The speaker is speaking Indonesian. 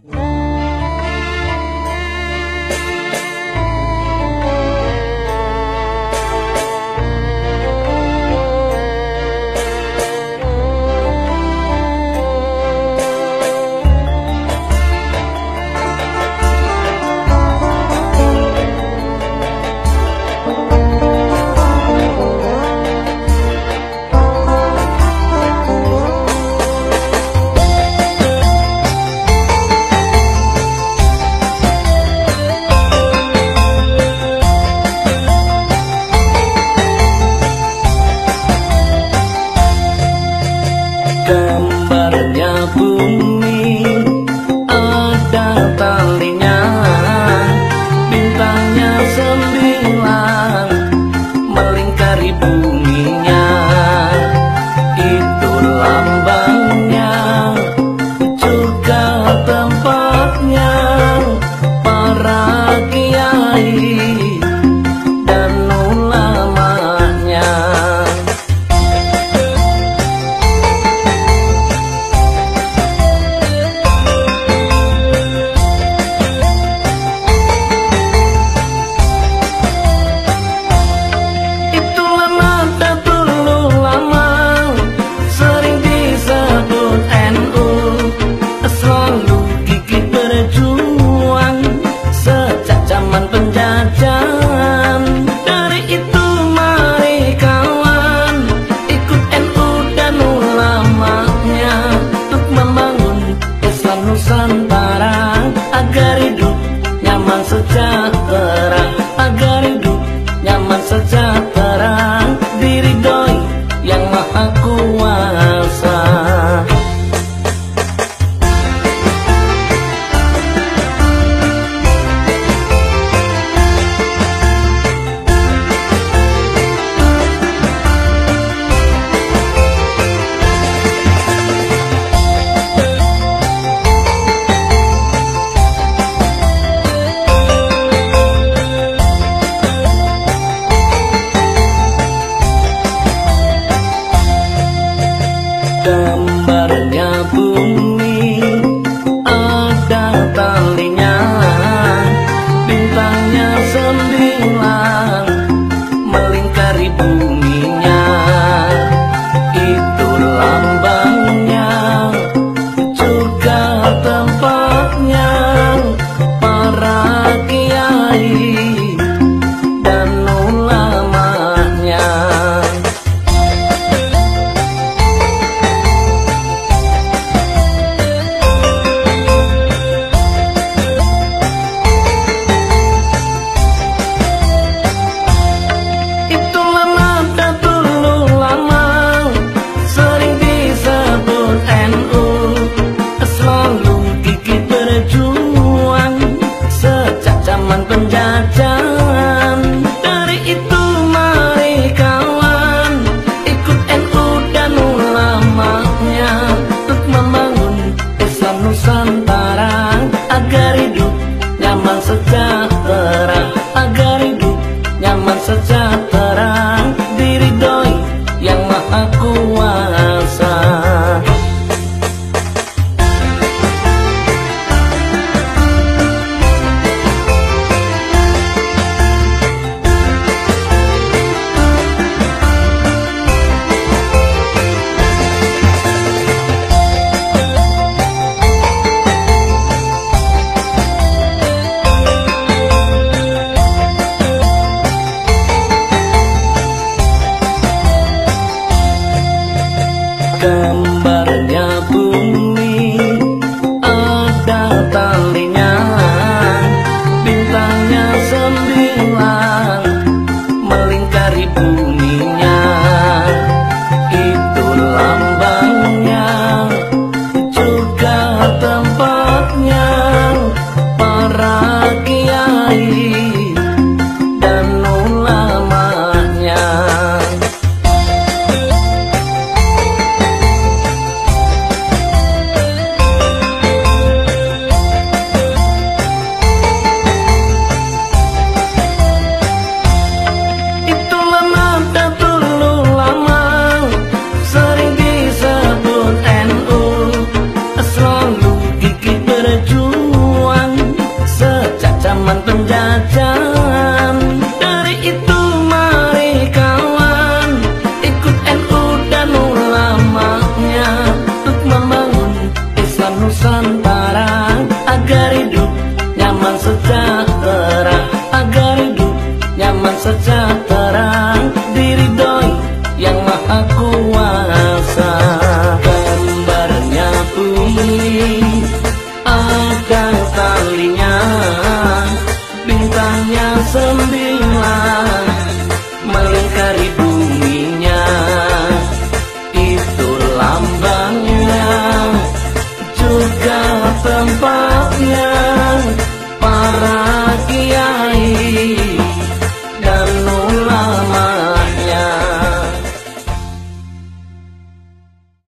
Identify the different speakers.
Speaker 1: Gambarnya bumi ada talinya, bintangnya 9 melingkari buminya. Itu lambangnya juga tempatnya para kiai dan ulamanya. Penjajahan dari itu mari kawan ikut NU dan ulamanya untuk membangun Islam Nusantara agar hidup nyaman sejahtera, agar hidup nyaman sejahtera diridhoi yang Maha Kuasa. Gambarnya bumi ada talinya, bintangnya 9 melingkari buminya. Itu lambangnya juga tempatnya para kiai dan ulamanya. Penjajahan dari itu mari kawan ikut NU dan ulamanya untuk membangun Islam Nusantara agar hidup nyaman sejahtera, agar hidup nyaman sejahtera diridhoi yang Maha Kuasa. zaman penjajahan. Dari itu mari kawan, ikut NU dan ulamanya untuk membangun Islam Nusantara.